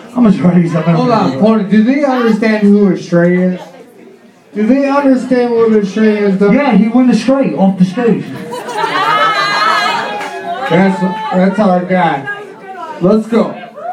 I'm just ready to Hold on, Pony. Do they understand who a stray is? Do they understand what a stray is? Yeah, he went astray off the stage. That's our guy. Let's go.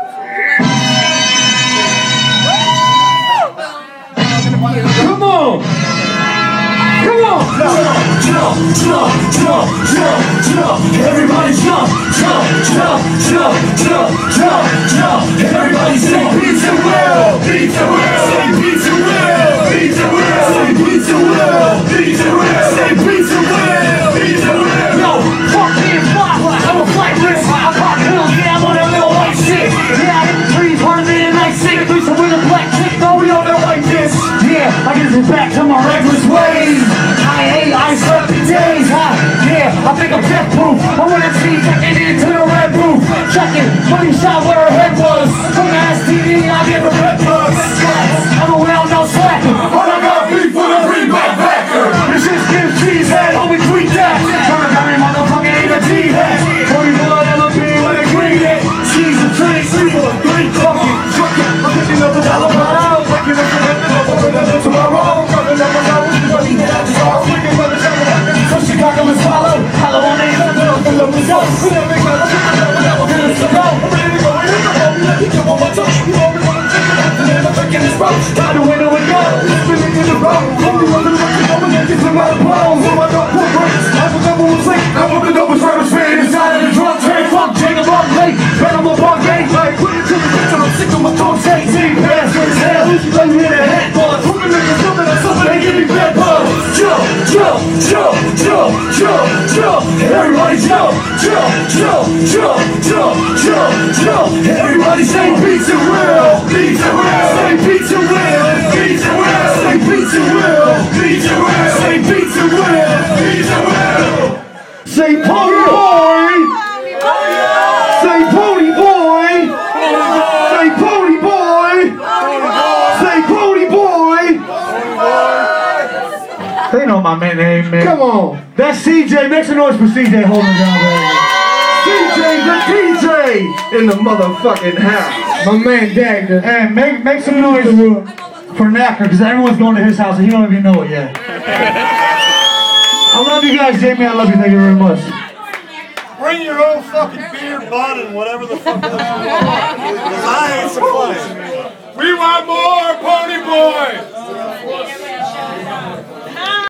Come on! Come on! Jump, jump, jump, jump, jump. Everybody jump, jump, jump, jump, jump, jump, jump. Everybody say pizza will, pizza will. Say pizza will, pizza will. Say pizza will, pizza will. Say pizza will, pizza will. Yo, fuck me and fly. I'm a flight risk. I pop pills, yeah, I'm on that little white shit. Yeah, I hit the trees, harder than a night sick. Do some with a black chick, though we don't know like this. Yeah, I get it back to my reckless ways. I slept in days, yeah, I think I'm death proof. I wanna see checking into the red booth. Checking, money shot where her head was. From the STD, I give her red bugs. I'm around, no slacking. All I got beef with a Reebok backer. This shit gives cheese head, homie, tweet that. Turn a guy, motherfucking ain't a G-head. Only blood LP with a green head. She's a train sleeper, three fucking trucking. I'm picking up a dollar per hour. Picking up a $100 tomorrow. Coming up a hour, money that I just saw. So Chicago is follow. Hello, on the love the love is up. We never make my life. I'm ready to go. I'm ready to go. I'm ready to go. Let me jump on my toe. You only want to take it out. And then I'm taking this road. By the window and go. Spinning in the road. Only one to the rest of the get to my blows. Oh my God, poor breaks. I was never was late. I want the double try to spin inside of the drunk train. Fuck Jacob on late. Bet I'm a bar gate. Like, put it to the bitch and I'm sick of my tongue. Say, pass for his hell. Let me hit a head buzz. Moving niggas something or something. They give me bad buzz. Jump, jump, jump, jump, jump, jump. Everybody jump, jump, jump, jump, jump, jump, jump. Everybody say pizza will, pizza will. Say pizza will, pizza will. Say pizza will, pizza will. Say pizza will, pizza will. Say pony boy! Say pony boy! Say pony boy! Say pony boy! They know my man name, man. Come on! That's CJ. Make some noise for CJ holding down, baby. CJ the DJ in the motherfucking house. My man Dagger. And make some noise for Knacker, because everyone's going to his house and he don't even know it yet. I love you guys, Jamie. I love you. Thank you very much. Bring your own fucking beer, bud, and whatever the fuck else you want. Because I ain't supplying. We want more, Pony Boy!